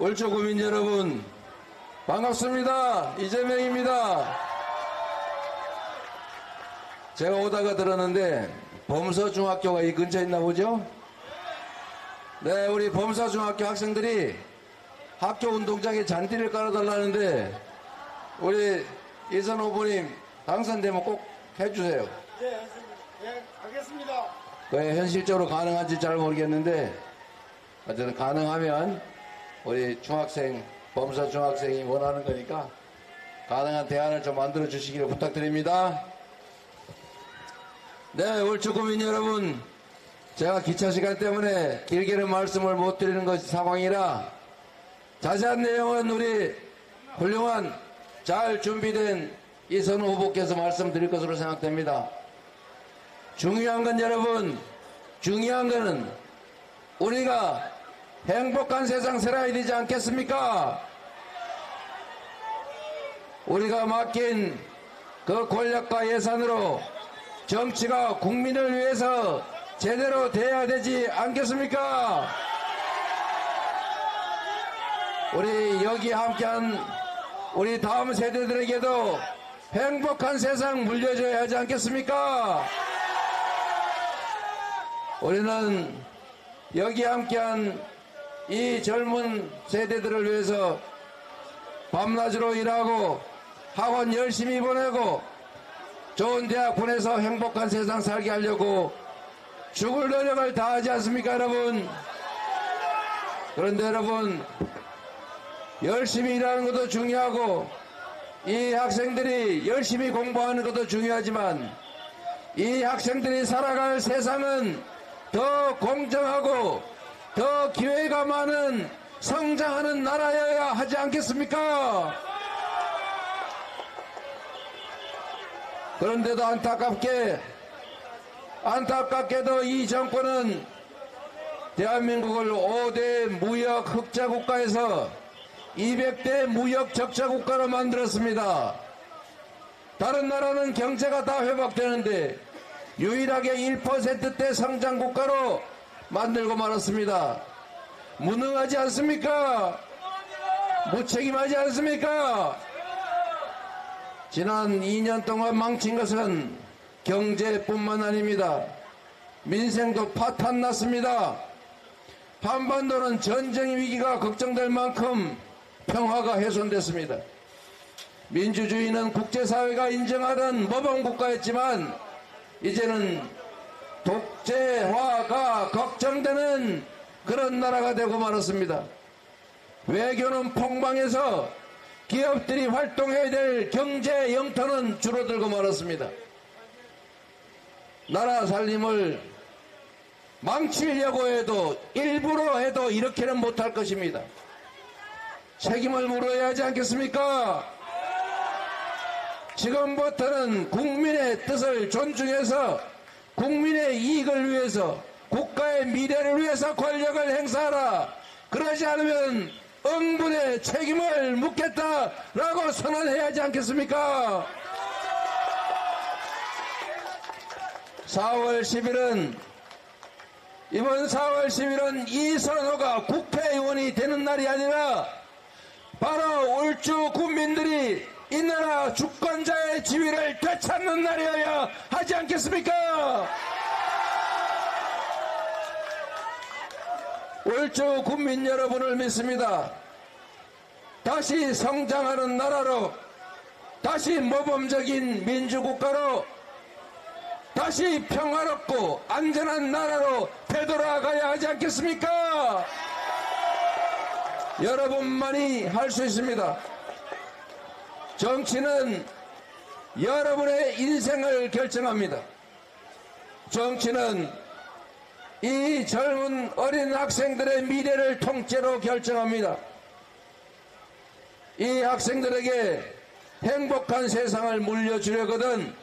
올초 구민 여러분, 반갑습니다. 이재명입니다. 제가 오다가 들었는데 범서중학교가 이 근처에 있나 보죠? 네, 우리 범서중학교 학생들이 학교 운동장에 잔디를 깔아달라는데 우리 이선 후보님 당선되면 꼭 해주세요. 네, 알겠습니다. 왜 현실적으로 가능한지 잘 모르겠는데 어쨌든 가능하면 우리 중학생, 범서 중학생이 원하는 거니까 가능한 대안을 좀 만들어 주시기를 부탁드립니다. 네, 올초 구민 여러분, 제가 기차 시간 때문에 길게는 말씀을 못 드리는 것이 상황이라 자세한 내용은 우리 훌륭한 잘 준비된 이선 후보께서 말씀드릴 것으로 생각됩니다. 중요한 건 여러분, 중요한 거는 우리가 행복한 세상 살아야 되지 않겠습니까? 우리가 맡긴 그 권력과 예산으로 정치가 국민을 위해서 제대로 돼야 되지 않겠습니까? 우리 여기 함께한 우리 다음 세대들에게도 행복한 세상 물려줘야 하지 않겠습니까? 우리는 여기 함께한 이 젊은 세대들을 위해서 밤낮으로 일하고 학원 열심히 보내고 좋은 대학 보내서 행복한 세상 살게 하려고 죽을 노력을 다하지 않습니까, 여러분? 그런데 여러분, 열심히 일하는 것도 중요하고 이 학생들이 열심히 공부하는 것도 중요하지만 이 학생들이 살아갈 세상은 더 공정하고 더 기회가 많은 성장하는 나라여야 하지 않겠습니까? 그런데도 안타깝게도 이 정권은 대한민국을 5대 무역 흑자 국가에서 200대 무역 적자 국가로 만들었습니다. 다른 나라는 경제가 다 회복되는데 유일하게 1%대 성장 국가로 만들고 말았습니다. 무능하지 않습니까? 무책임하지 않습니까? 지난 2년 동안 망친 것은 경제뿐만 아닙니다. 민생도 파탄났습니다. 한반도는 전쟁 위기가 걱정될 만큼 평화가 훼손됐습니다. 민주주의는 국제사회가 인정하던 모범국가였지만 이제는 독재화가 걱정되는 그런 나라가 되고 말았습니다. 외교는 폭망해서 기업들이 활동해야 될 경제 영토는 줄어들고 말았습니다. 나라 살림을 망치려고 해도 일부러 해도 이렇게는 못할 것입니다. 책임을 물어야 하지 않겠습니까? 지금부터는 국민의 뜻을 존중해서 국민의 이익을 위해서 국가의 미래를 위해서 권력을 행사하라. 그러지 않으면 응분의 책임을 묻겠다라고 선언해야 하지 않겠습니까? 4월 10일은 이번 4월 10일은 이선호가 국회의원이 되는 날이 아니라 바로 올주 국민들이 이 나라 주권자의 지위를 되찾는 날이어야 하지 않겠습니까? 올주 국민 여러분을 믿습니다. 다시 성장하는 나라로, 다시 모범적인 민주국가로, 다시 평화롭고 안전한 나라로 되돌아가야 하지 않겠습니까? 여러분만이 할 수 있습니다. 정치는 여러분의 인생을 결정합니다. 정치는 이 젊은 어린 학생들의 미래를 통째로 결정합니다. 이 학생들에게 행복한 세상을 물려주려거든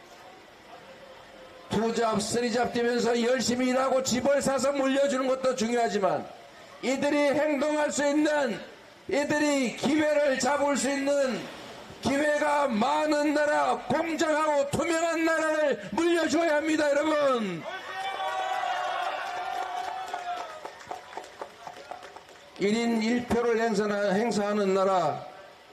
투잡, 쓰리잡 뛰면서 열심히 일하고 집을 사서 물려주는 것도 중요하지만 이들이 행동할 수 있는, 이들이 기회를 잡을 수 있는 기회가 많은 나라, 공정하고 투명한 나라를 물려줘야 합니다, 여러분. 1인 1표를 행사하는 나라,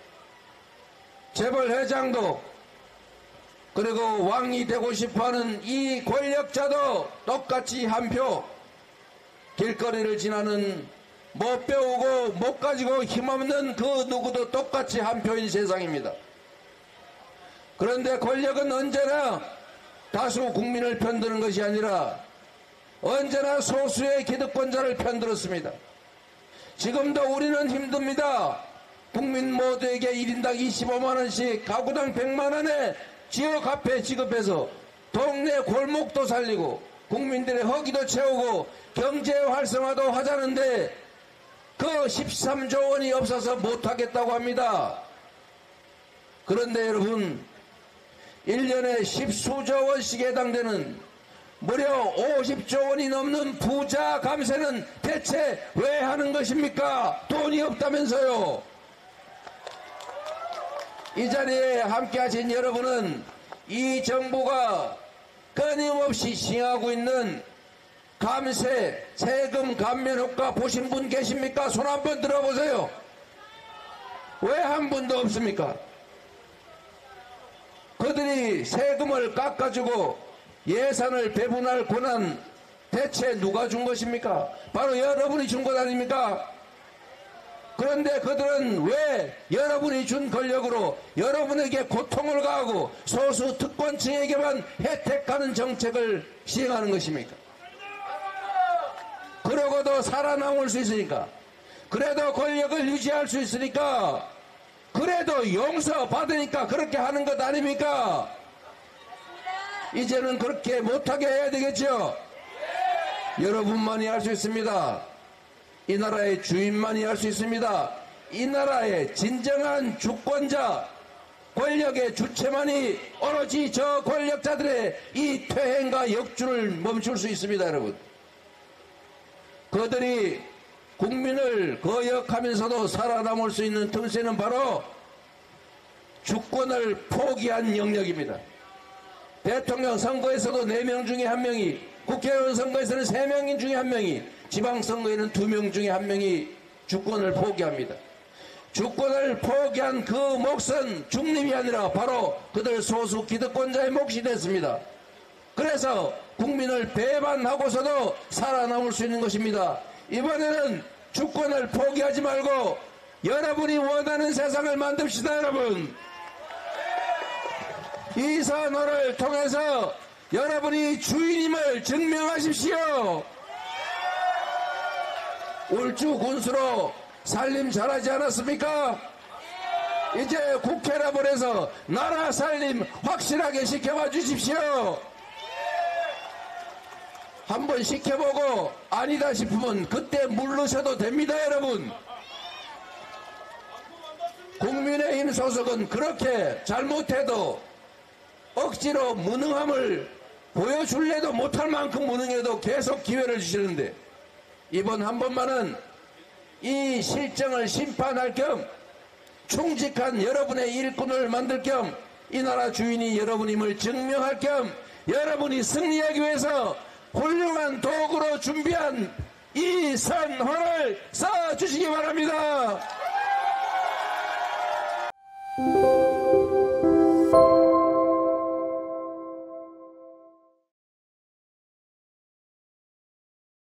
재벌 회장도 그리고 왕이 되고 싶어하는 이 권력자도 똑같이 한 표, 길거리를 지나는 못 배우고 못 가지고 힘없는 그 누구도 똑같이 한 표인 세상입니다. 그런데 권력은 언제나 다수 국민을 편드는 것이 아니라 언제나 소수의 기득권자를 편들었습니다. 지금도 우리는 힘듭니다. 국민 모두에게 1인당 25만원씩 가구당 100만원의 지역 화폐 지급해서 동네 골목도 살리고 국민들의 허기도 채우고 경제 활성화도 하자는데 그 13조 원이 없어서 못하겠다고 합니다. 그런데 여러분, 1년에 10수조 원씩 해당되는 무려 50조 원이 넘는 부자 감세는 대체 왜 하는 것입니까? 돈이 없다면서요. 이 자리에 함께하신 여러분은 이 정부가 끊임없이 시행하고 있는 감세, 세금 감면 효과 보신 분 계십니까? 손 한번 들어보세요. 왜 한 분도 없습니까? 그들이 세금을 깎아주고 예산을 배분할 권한 대체 누가 준 것입니까? 바로 여러분이 준 것 아닙니까? 그런데 그들은 왜 여러분이 준 권력으로 여러분에게 고통을 가하고 소수 특권층에게만 혜택하는 정책을 시행하는 것입니까? 그러고도 살아남을 수 있으니까, 그래도 권력을 유지할 수 있으니까, 그래도 용서받으니까 그렇게 하는 것 아닙니까? 이제는 그렇게 못하게 해야 되겠죠? 여러분만이 할 수 있습니다. 이 나라의 주인만이 할 수 있습니다. 이 나라의 진정한 주권자, 권력의 주체만이 오로지 저 권력자들의 이 퇴행과 역주를 멈출 수 있습니다, 여러분. 그들이 국민을 거역하면서도 살아남을 수 있는 틈새는 바로 주권을 포기한 영역입니다. 대통령 선거에서도 4명 중에 1명이, 국회의원 선거에서는 3명 중에 1명이, 지방선거에는 2명 중에 1명이 주권을 포기합니다. 주권을 포기한 그 몫은 중립이 아니라 바로 그들 소수 기득권자의 몫이 됐습니다. 그래서 국민을 배반하고서도 살아남을 수 있는 것입니다. 이번에는 주권을 포기하지 말고 여러분이 원하는 세상을 만듭시다, 여러분. 이 선언을 통해서 여러분이 주인임을 증명하십시오. 울주 군수로 살림 잘하지 않았습니까? 이제 국회라고 해서 나라 살림 확실하게 시켜봐 주십시오. 한번 시켜보고 아니다 싶으면 그때 물르셔도 됩니다, 여러분. 국민의힘 소속은 그렇게 잘못해도 억지로 무능함을 보여줄래도 못할 만큼 무능해도 계속 기회를 주시는데, 이번 한 번만은 이 실정을 심판할 겸 충직한 여러분의 일꾼을 만들 겸 이 나라 주인이 여러분임을 증명할 겸 여러분이 승리하기 위해서 훌륭한 도구로 준비한 이 선언을 써주시기 바랍니다.